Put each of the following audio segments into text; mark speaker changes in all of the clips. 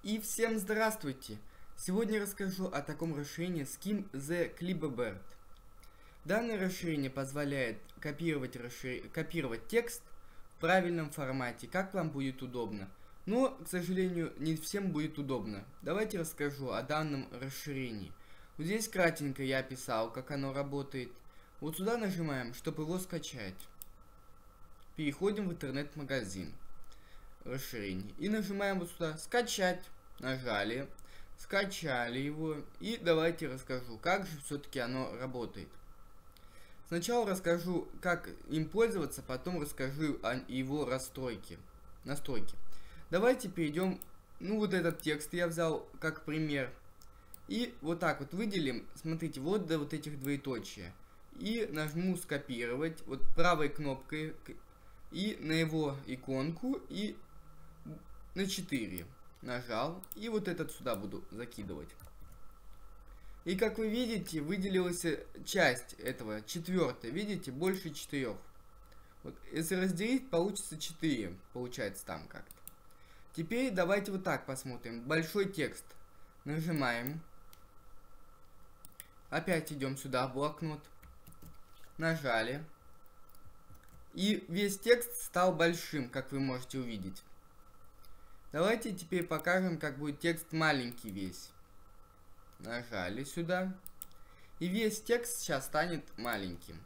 Speaker 1: И всем здравствуйте! Сегодня расскажу о таком расширении Skim the Clipboard. Данное расширение позволяет копировать текст в правильном формате, как вам будет удобно. Но, к сожалению, не всем будет удобно. Давайте расскажу о данном расширении. Вот здесь кратенько я описал, как оно работает. Вот сюда нажимаем, чтобы его скачать. Переходим в интернет-магазин расширений и нажимаем вот сюда «Скачать». Нажали, скачали его, и давайте расскажу, как же все-таки оно работает. Сначала расскажу, как им пользоваться, потом расскажу о его настройке. Давайте перейдем, вот этот текст я взял как пример. И вот так вот выделим, смотрите, вот до вот этих двоеточия. И нажму скопировать, вот правой кнопкой, и на его иконку, и на 4 нажал, и вот этот сюда буду закидывать. И как вы видите, выделилась часть этого, 4, видите, больше 4. Вот, если разделить, получится 4, получается там как-то. Теперь давайте вот так посмотрим. Большой текст. Нажимаем. Опять идем сюда, в блокнот. Нажали. И весь текст стал большим, как вы можете увидеть. Давайте теперь покажем, как будет текст маленький весь. Нажали сюда. И весь текст сейчас станет маленьким.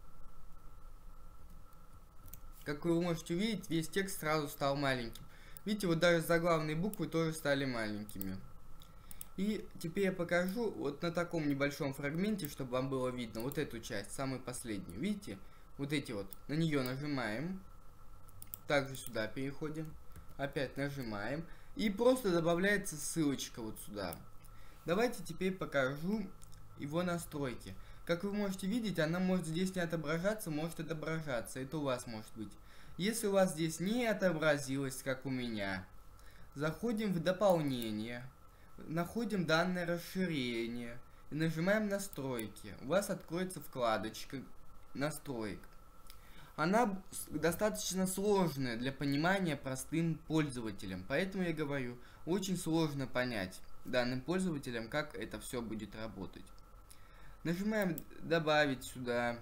Speaker 1: Как вы можете увидеть, весь текст сразу стал маленьким. Видите, вот даже заглавные буквы тоже стали маленькими. И теперь я покажу вот на таком небольшом фрагменте, чтобы вам было видно вот эту часть, самую последнюю. Видите? Вот эти вот. На нее нажимаем. Также сюда переходим. Опять нажимаем. И просто добавляется ссылочка вот сюда. Давайте теперь покажу его настройки. Как вы можете видеть, она может здесь не отображаться, может отображаться. Это у вас может быть. Если у вас здесь не отобразилось, как у меня, заходим в дополнение, находим данное расширение и нажимаем настройки. У вас откроется вкладочка настроек. Она достаточно сложная для понимания простым пользователям, поэтому я говорю, очень сложно понять данным пользователям, как это все будет работать. Нажимаем добавить сюда,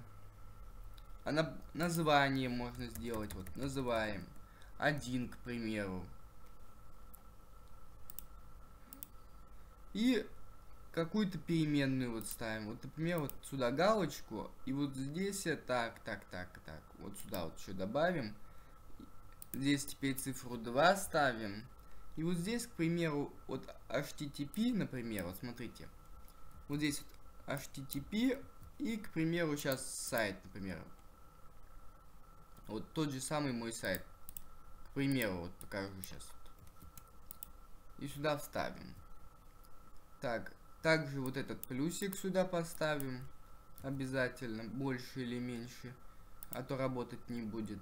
Speaker 1: название можно сделать, вот называем 1, к примеру. И какую-то переменную вот ставим. Вот, например, вот сюда галочку, и вот здесь так. Вот сюда вот еще добавим. Здесь теперь цифру 2 ставим. И вот здесь, к примеру, вот HTTP, например, вот смотрите. Вот здесь вот HTTP, и, к примеру, сейчас сайт, например. Вот тот же самый мой сайт. К примеру, вот покажу сейчас. И сюда вставим. Так. Также вот этот плюсик сюда поставим. Обязательно. Больше или меньше. А то работать не будет.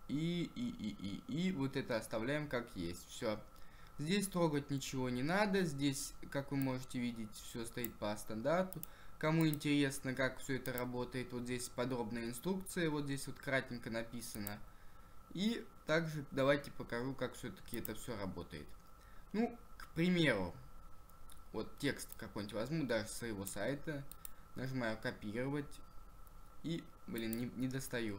Speaker 1: И вот это оставляем как есть. Все. Здесь трогать ничего не надо. Здесь, как вы можете видеть, все стоит по стандарту. Кому интересно, как все это работает, вот здесь подробная инструкция. Вот здесь вот кратенько написано. И также давайте покажу, как все-таки это все работает. Ну, к примеру. Вот текст какой-нибудь возьму, даже с своего сайта. Нажимаю копировать. И, не достаю.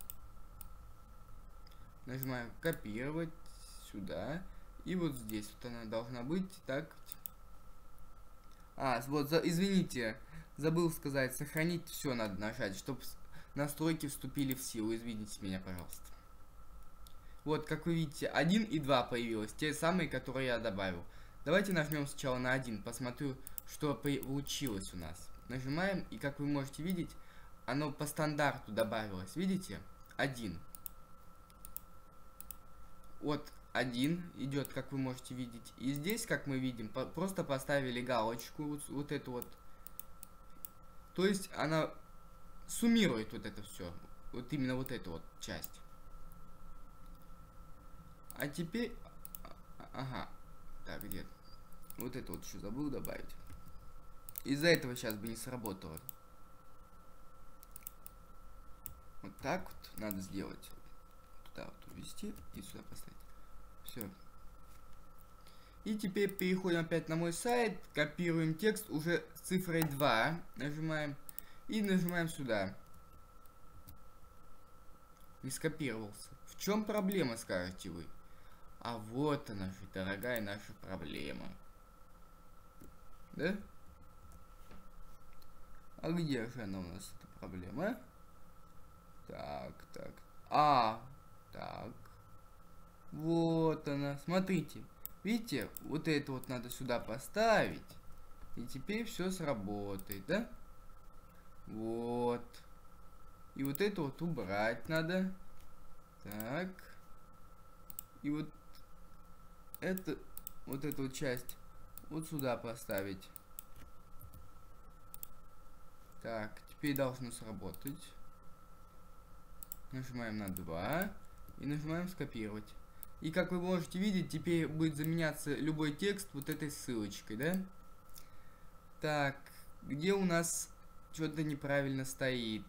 Speaker 1: Нажимаю копировать сюда. И вот здесь вот она должна быть. Так. Вот, извините. Забыл сказать, сохранить все надо нажать, чтобы настройки вступили в силу. Извините меня, пожалуйста. Вот, как вы видите, 1 и 2 появилось. Те самые, которые я добавил. Давайте нажмем сначала на 1, посмотрю, что получилось у нас. Нажимаем, и как вы можете видеть, оно по стандарту добавилось. Видите? 1. Вот 1 идет, как вы можете видеть. И здесь, как мы видим, просто поставили галочку, вот эту вот. То есть она суммирует вот это все. Вот именно вот эту вот часть. А теперь... Ага. Так, где? Вот это вот еще забыл добавить. Из-за этого сейчас бы не сработало. Вот так вот надо сделать. Туда вот увести и сюда поставить. Все. И теперь переходим опять на мой сайт, копируем текст уже с цифрой 2, нажимаем и нажимаем сюда. Не скопировался. В чем проблема, скажете вы? А вот она же, дорогая наша проблема. Да? А где же она у нас, эта проблема? Так. Так. Вот она. Смотрите. Видите, вот это вот надо сюда поставить. И теперь все сработает, да? Вот. И вот это вот убрать надо. Так. И вот эту вот часть вот сюда поставить. Так, теперь должно сработать. Нажимаем на 2 и нажимаем скопировать. И как вы можете видеть, теперь будет заменяться любой текст вот этой ссылочкой, да? Так, где у нас что-то неправильно стоит?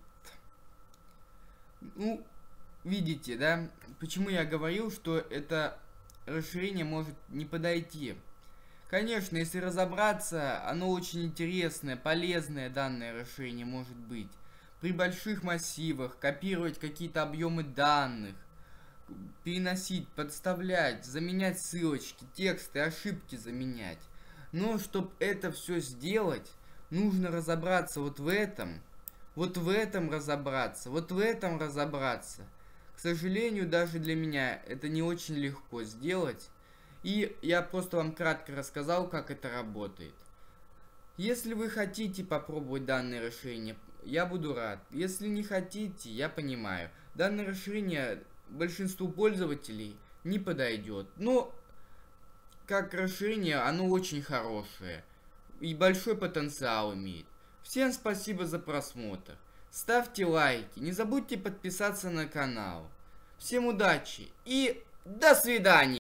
Speaker 1: Ну, видите, да? Почему я говорил, что это расширение может не подойти? Конечно, если разобраться, оно очень интересное, полезное данное расширение может быть. При больших массивах копировать какие-то объемы данных, переносить, подставлять, заменять ссылочки, тексты, ошибки заменять. Но чтобы это все сделать, нужно разобраться вот в этом разобраться, вот в этом разобраться. К сожалению, даже для меня это не очень легко сделать. И я просто вам кратко рассказал, как это работает. Если вы хотите попробовать данное расширение, я буду рад. Если не хотите, я понимаю. Данное расширение большинству пользователей не подойдет. Но как расширение оно очень хорошее. И большой потенциал имеет. Всем спасибо за просмотр. Ставьте лайки. Не забудьте подписаться на канал. Всем удачи и до свидания.